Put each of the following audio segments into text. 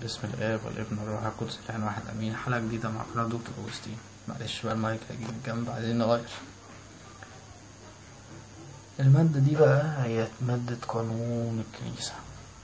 باسم الآب والابن والروح القدس الآن واحد أمين. حلقة جديدة مع قناة دكتور أوجستين. معلش بقى المايك هيجي من الجنب، عايزين نغير. المادة دي بقى هي مادة قانون الكنيسة.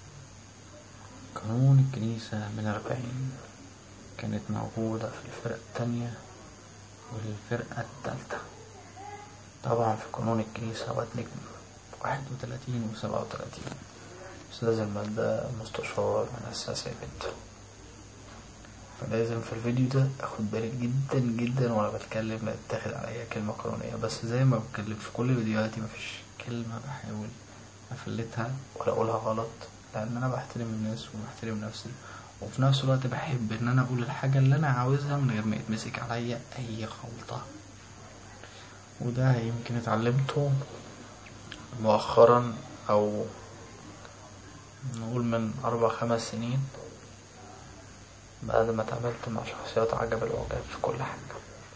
قانون الكنيسة من 40 كانت موجودة في الفرقة التانية والفرقة التالتة. طبعا في قانون الكنيسة واتنجم 31 و37. أستاذ المادة المستشار من الثابت. فلازم في الفيديو ده اخد بالي جدا جدا وانا بتكلم لا اتاخد عليا كلمة قانونية، بس زي ما بتكلم في كل فيديوهاتي مفيش كلمة بحاول افلتها ولا اقولها غلط، لان انا بحترم الناس وبحترم نفسي، وفي نفس الوقت بحب ان انا اقول الحاجة اللي انا عاوزها من غير ما يتمسك عليا اي غلطة. وده يمكن اتعلمته مؤخرا او نقول من 4-5 سنين بعد ما اتعاملت مع شخصيات عجب العجاب في كل حاجة.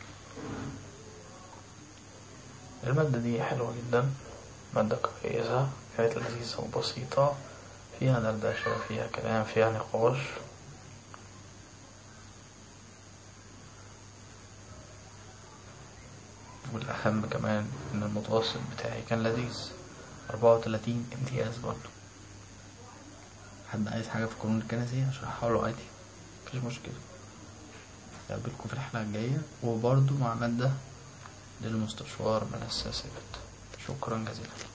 المادة دي حلوة جدا، مادة كويسة، كانت لذيذة وبسيطة، فيها دردشة، فيها كلام، فيها نقاش. والأهم كمان إن المتوسط بتاعي كان لذيذ، 34 امتياز. برضو حد عايز حاجة في قانون الكنسية اشرحها له عادي، مفيش مشكلة. اقابلكم في الحلقة الجاية وبرضو مع مادة للمستشار من الثابت. شكرا جزيلا.